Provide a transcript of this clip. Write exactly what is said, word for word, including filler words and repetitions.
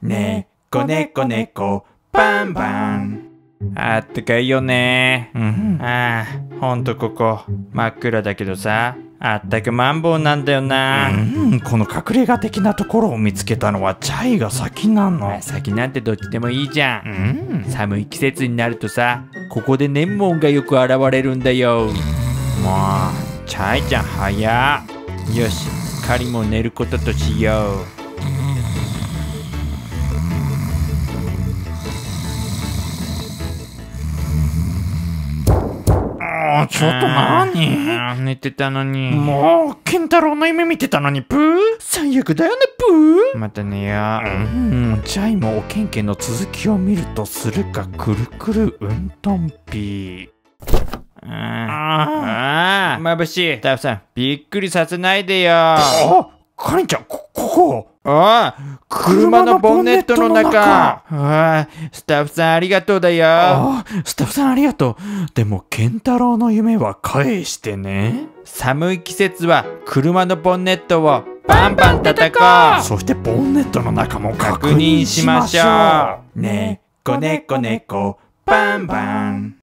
ねこねこねこバンバン。あったかいよね。うん、ああ、ほんとここ真っ暗だけどさ、あったくマンボウなんだよな。うん、この隠れ家的なところを見つけたのはチャイが先なの。先なんてどっちでもいいじゃん。うん、寒い季節になるとさ、ここでネンモンがよく現れるんだよ。もうチャイちゃん早っ。よし、カリも寝ることとしよう。ちょっと何？寝てたのに。もう、ケンタロウの夢見てたのに、プー？最悪だよね、プー？また寝よう。うん、チャイもおけんけんの続きを見るとするか、くるくるうんとんぴー。ああ、眩しい。スタッフさん、びっくりさせないでよ。あ、カリンちゃん、こ、ここ。ああ、車のボンネットの中。ああ、スタッフさんありがとうだよ。ああ、スタッフさんありがとう。でも、ケンタロウの夢は返してね。寒い季節は車のボンネットをバンバン叩こう。そしてボンネットの中も確認しましょう。ねこねこねこバンバン。